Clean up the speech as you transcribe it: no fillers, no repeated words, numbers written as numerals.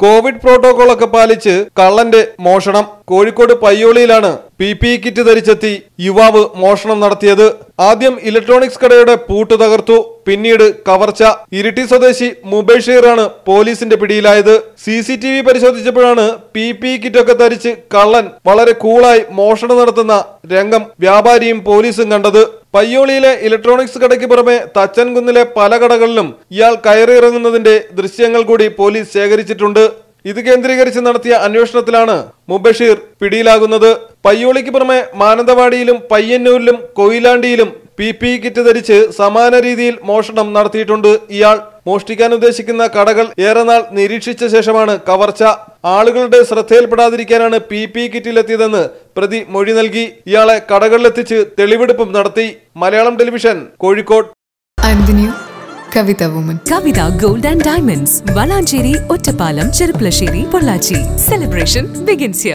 Covid പ്രോട്ടോകോളൊക്കെ പാലിച്ച് കള്ളന്റെ മോഷണം. കോഴിക്കോട് പയ്യോളിയിലാണ് PPE കിറ്റ് ധരിച്ചെത്തി യുവാവ് മോഷണം നടത്തിയത്. ആദ്യം ഇലക്ട്രോണിക്സ് കടയുടെ പൂട്ട് തകർത്തു, പിന്നീട് കവർച്ച. ഇരിട്ടി സ്വദേശി മുബഷീറാണ് പോലീസിന്റെ പിടിയിലായത്. CCTV പരിശോധിച്ചപ്പോഴാണ് PPE കിറ്റൊക്കെ ധരിച്ച് കള്ളൻ വളരെ കൂളായി മോഷണം നടത്തുന്ന രംഗം വ്യാപാരിയും പോലീസും കണ്ടത്. പയ്യോളിയിലെ ഇലക്ട്രോണിക്സ് കടയ്ക്ക് പുറമെ തച്ചൻകുന്നിലെ പല കടകളിലും ഇയാൾ കയറിയിറങ്ങുന്നതിന്റെ ദൃശ്യങ്ങൾ കൂടി പോലീസ് ശേഖരിച്ചിട്ടുണ്ട്. ഇത് കേന്ദ്രീകരിച്ച് നടത്തിയ അന്വേഷണത്തിലാണ് മുബഷീർ പിടിയിലാകുന്നത്. പയ്യോളിക്ക് പുറമെ മാനന്തവാടിയിലും പയ്യന്നൂരിലും കൊയിലാണ്ടിയിലും PPE കിറ്റ് ധരിച്ച് സമാന രീതിയിൽ മോഷണം നടത്തിയിട്ടുണ്ട്. ഇയാൾ മോഷ്ടിക്കാൻ ഉദ്ദേശിക്കുന്ന കടകൾ ഏറെ നാൾ നിരീക്ഷിച്ച ശേഷമാണ് കവർച്ച. ആളുകളുടെ ശ്രദ്ധയിൽപ്പെടാതിരിക്കാനാണ് PPE കിറ്റിലെത്തിയതെന്ന് പ്രതി മൊഴി നൽകി. ഇയാളെ കടകളിലെത്തിച്ച് തെളിവെടുപ്പും നടത്തി. Malayalam television, Kozhikode. Kavita Woman. Kavita Gold and Diamonds. Valancheri, Ottapalam, Cherupalasheri, Pollachi. Celebration begins here.